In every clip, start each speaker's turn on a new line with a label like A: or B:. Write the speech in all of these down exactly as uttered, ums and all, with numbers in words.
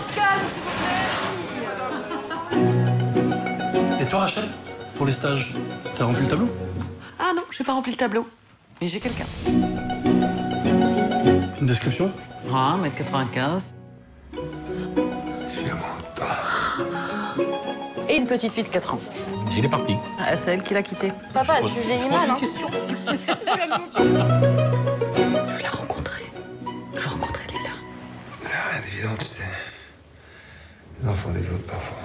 A: calme, s'il vous plaît.
B: Et toi, Rachel, pour les stages, t'as rempli le tableau?
A: Ah non, j'ai pas rempli le tableau. Mais j'ai quelqu'un.
B: Une description?
A: Ah, un mètre quatre-vingt-quinze.
C: Je suis amoureux de toi.
A: Et une petite fille de quatre ans.
D: Et il est parti.
A: Ah, c'est elle qui l'a quitté.
E: Papa, tu vieillis mal, hein.
A: Je veux la rencontrer. Je veux rencontrer Léla.
C: C'est rien d'évident, tu sais. Les enfants des autres, parfois.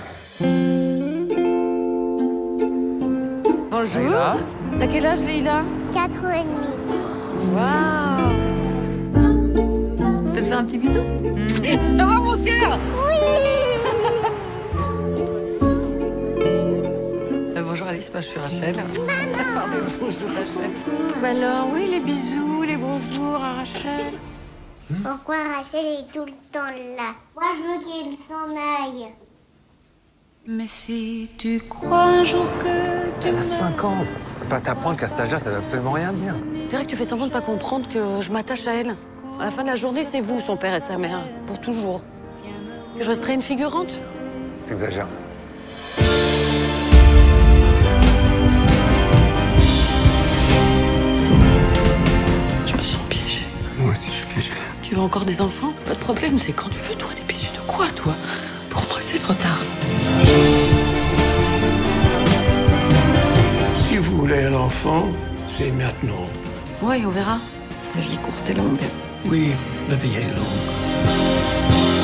A: Bonjour. T'as quel âge, Léla?
F: Quatre ans et demi.
A: Waouh. T'as te faire un petit bisou? Ça va, mon cœur? Euh, bonjour Alice, moi je suis Rachel. Pardon, bonjour Rachel. Bah alors, oui, les bisous, les bonjours à Rachel.
F: Pourquoi Rachel est tout le temps là? Moi, je veux qu'il s'en aille.
G: Mais si tu crois un jour que tu
C: Elle a cinq ans. Pas t'apprendre qu'à cet âge-là, ça veut absolument rien dire.
A: Je dirais que tu fais semblant de pas comprendre que je m'attache à elle. À la fin de la journée, c'est vous, son père et sa mère, pour toujours. Je resterai une figurante.
C: T'exagères.
A: Je me sens piégée.
C: Moi aussi, je suis piégé.
A: Tu veux encore des enfants? Pas de problème, c'est quand tu veux, toi. T'es piégée de quoi, toi? Pour moi, c'est trop tard.
H: Si vous voulez un enfant, c'est maintenant.
A: Oui, on verra. La vie est courte et longue.
H: Oui, la vie est longue.